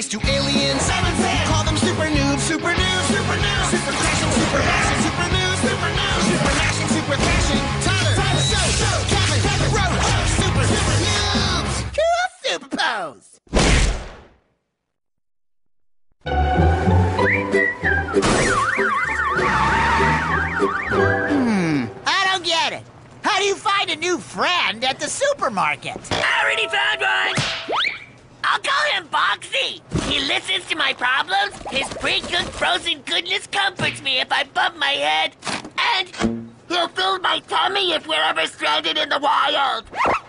space to aliens. Call them super noobs, super noobs, super noobs. Super crashing, super mashing, super noobs, super noobs. Super mashing, super crashing. Tyler, Kevin, Rhoda, super noobs. Cool super pose. I don't get it. How do you find a new friend at the supermarket? I already found one! I'll call him Boxy. He listens to my problems. His pre-cooked frozen goodness comforts me if I bump my head. And he'll fill my tummy if we're ever stranded in the wild.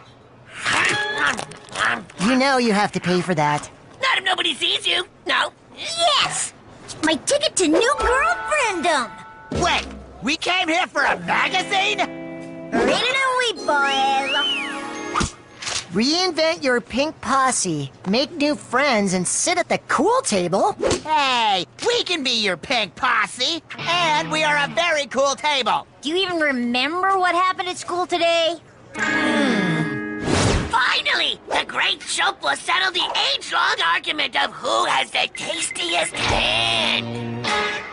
You know you have to pay for that. Not if nobody sees you. No. Yes! My ticket to new girlfriendom! Wait, we came here for a magazine? Read it and weep, boys! Reinvent your pink posse, make new friends, and sit at the cool table? Hey, we can be your pink posse, and we are a very cool table. Do you even remember what happened at school today? Finally! The great Chope will settle the age-long argument of who has the tastiest hand.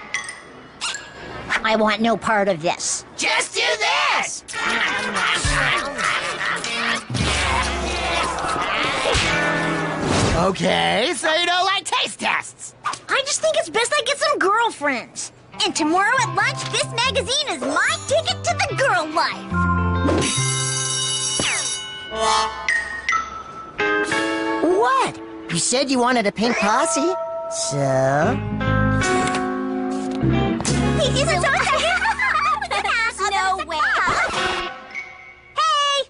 I want no part of this. Just do this! Okay, so you don't like taste tests. I just think it's best I get some girlfriends. And tomorrow at lunch, this magazine is my ticket to the girl life. What? You said you wanted a pink posse? So? He's a No way. Hey!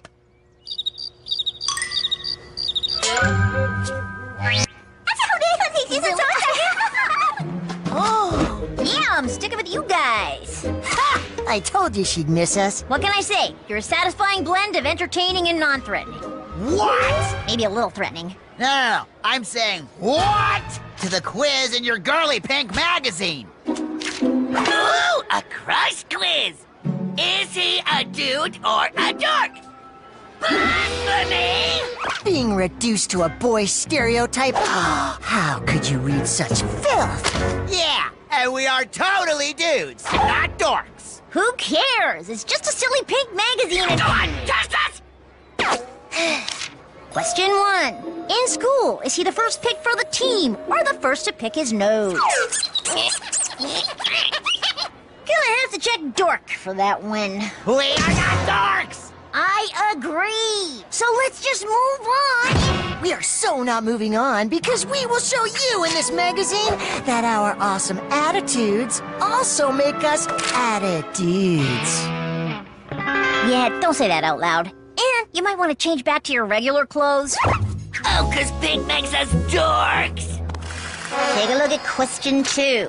Oh, yeah, I'm sticking with you guys. I told you she'd miss us. What can I say? You're a satisfying blend of entertaining and non-threatening. What? Maybe a little threatening. No, I'm saying what to the quiz in your girly pink magazine. Ooh, a crush quiz! Is he a dude or a dork? Blasphemy! Being reduced to a boy stereotype? How could you read such filth? Yeah, and we are totally dudes, not dorks. Who cares? It's just a silly pink magazine and... Go on, test us! Question 1. In school, is he the first pick for the team or the first to pick his nose? Gonna have to check dork for that one. We are not dorks! I agree. So let's just move on. We are so not moving on because we will show you in this magazine that our awesome attitudes also make us attitudes. Yeah, don't say that out loud. And you might want to change back to your regular clothes. Oh, 'cause pink makes us dorks! Take a look at question 2.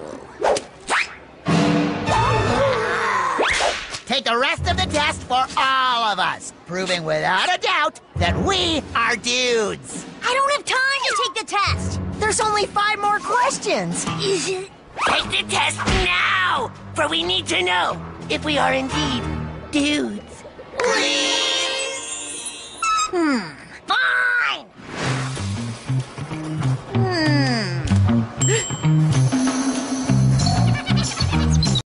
Take the rest of the test for all of us, proving without a doubt that we are dudes. I don't have time to take the test. There's only 5 more questions. Take the test now! For we need to know if we are indeed dudes. Hmm.